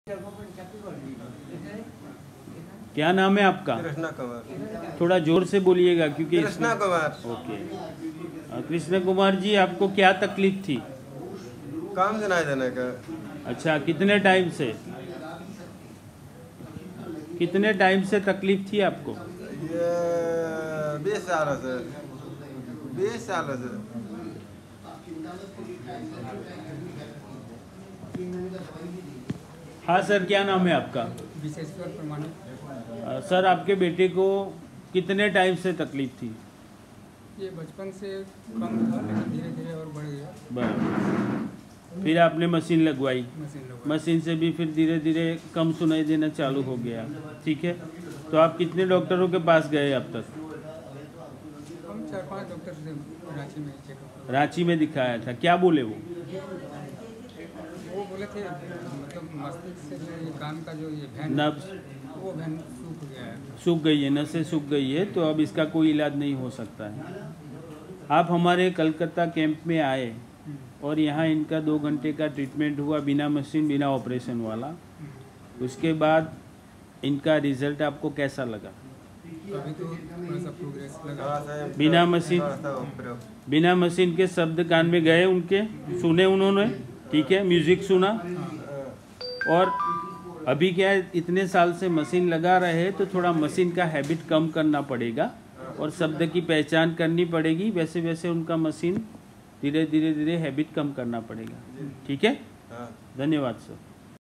क्या नाम है आपका? कृष्णा कुमार। थोड़ा जोर से बोलिएगा क्योंकि कृष्णा कुमार। ओके। कृष्णा कुमार जी, आपको क्या तकलीफ थी? काम सुनाई देने का। अच्छा, कितने टाइम से तकलीफ थी आपको? ये 20 सालों से। हाँ सर, क्या नाम है आपका? विशेश्वर प्रमाणिक। सर, आपके बेटे को कितने टाइम से तकलीफ थी? ये बचपन से कम था लेकिन धीरे धीरे और बढ़ गया। बराबर। फिर आपने मशीन लगवाई, मशीन से भी फिर धीरे धीरे कम सुनाई देना चालू हो गया। ठीक है, तो आप कितने डॉक्टरों के पास गए अब तक? हम 4-5 डॉक्टर से रांची में चेकअप। रांची में दिखाया था, क्या बोले वो? वो बोले थे मतलब मस्तिष्क से जो ये कान का जो ये वैन नब्ज वो वैन सूख गया है, सूख गई है, नसें सूख गई है, तो अब इसका कोई इलाज नहीं हो सकता है। आप हमारे कलकत्ता कैंप में आए और यहाँ इनका 2 घंटे का ट्रीटमेंट हुआ, बिना मशीन बिना ऑपरेशन वाला। उसके बाद इनका रिजल्ट आपको कैसा लगा? अभी तो थोड़ा सा प्रोग्रेस लगा। बिना मशीन के शब्द कान में गए उनके, सुने उन्होंने, ठीक है, म्यूजिक सुना। और अभी क्या है, इतने साल से मशीन लगा रहे हैं तो थोड़ा मशीन का हैबिट कम करना पड़ेगा और शब्द की पहचान करनी पड़ेगी। वैसे वैसे उनका मशीन धीरे धीरे हैबिट कम करना पड़ेगा। ठीक है, धन्यवाद सर।